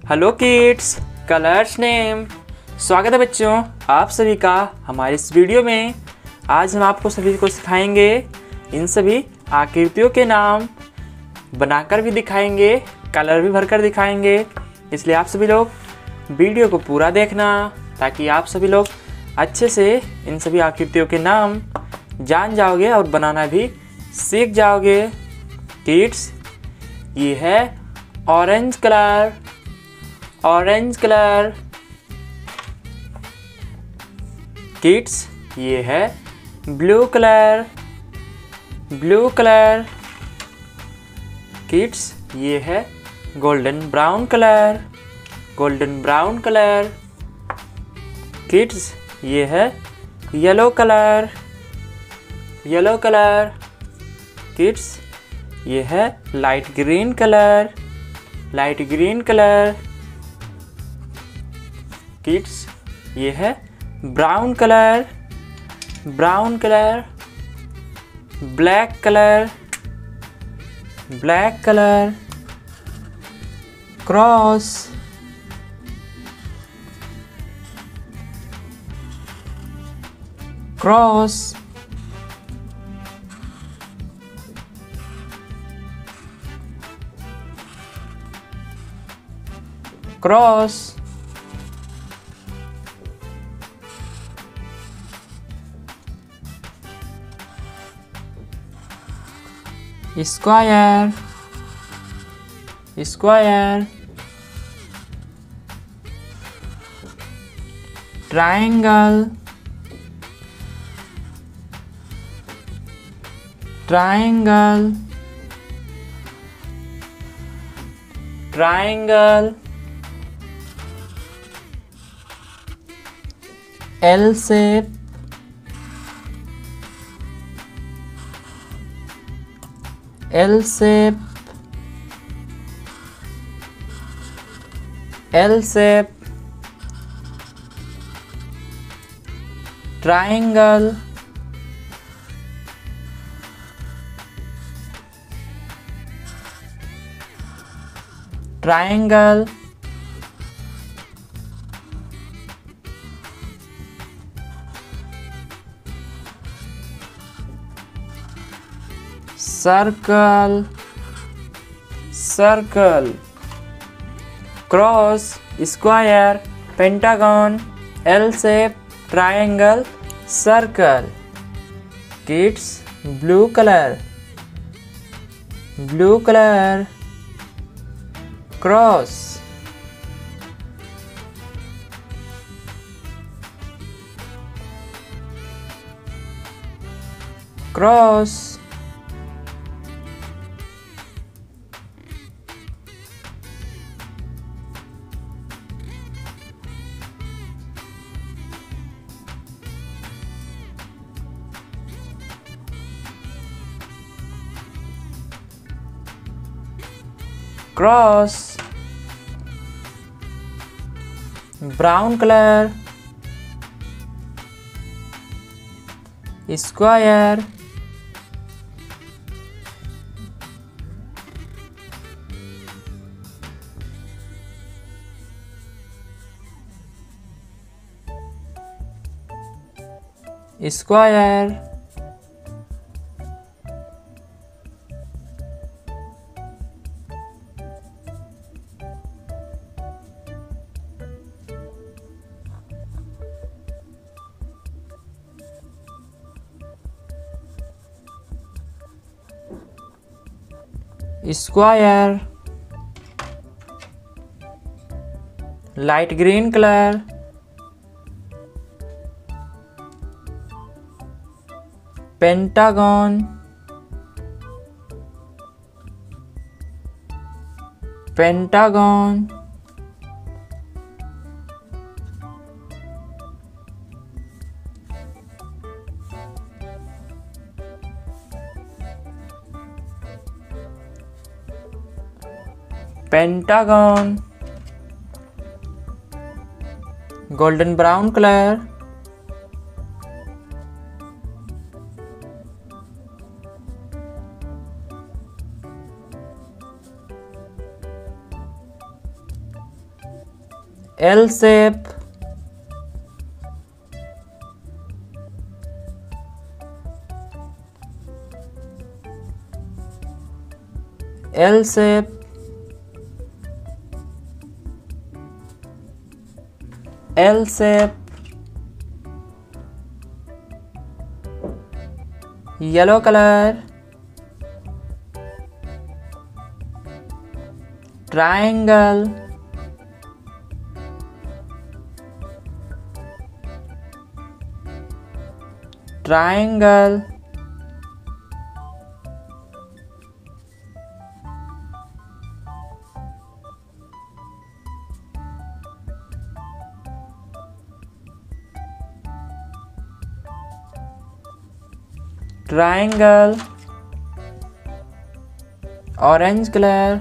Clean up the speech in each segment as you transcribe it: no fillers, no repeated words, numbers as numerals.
Hello kids, colours name. स्वागत है बच्चों आप सभी का हमारे इस वीडियो में। आज हम आपको सभी को सिखाएंगे इन सभी आकृतियों के नाम, बनाकर भी दिखाएंगे, कलर भी भरकर दिखाएंगे। इसलिए आप सभी लोग वीडियो को पूरा देखना ताकि आप सभी लोग अच्छे से इन सभी आकृतियों के नाम जान जाओगे और बनाना भी सीख जाओगे। किड्स, ये है orange colour, orange colour. Kids, ये है blue colour, blue colour. Kids, ये है golden brown colour, golden brown colour. Kids, ये है yellow colour, yellow colour. Kids, ये है light green colour, light green colour. Kids, ये है brown colour, brown colour. Black colour, black colour. Cross, cross. Cross, square, square. Triangle, triangle, triangle. L shape, L shape, L shape. Triangle, triangle. Circle, circle. Cross, square, pentagon, L shape, triangle, circle. Kids, blue colour, blue colour. Cross, cross. Cross. Brown colour, square, square. Square. Light green colour, pentagon, pentagon. Pentagon. Golden brown colour, L shape, L shape, L shape, yellow color, triangle, triangle, triangle, orange color,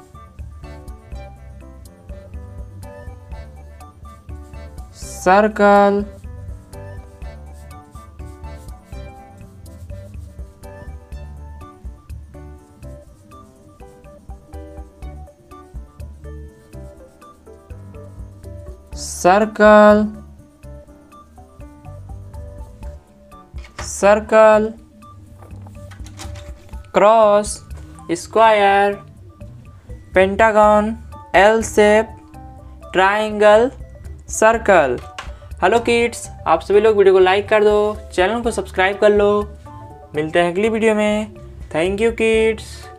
circle, circle, circle, cross, square, pentagon, L shape, triangle, circle. Hello kids, आप सभी लोग video को like कर दो, channel को subscribe कर लो। मिलते हैं अगली वीडियो में। Thank you kids.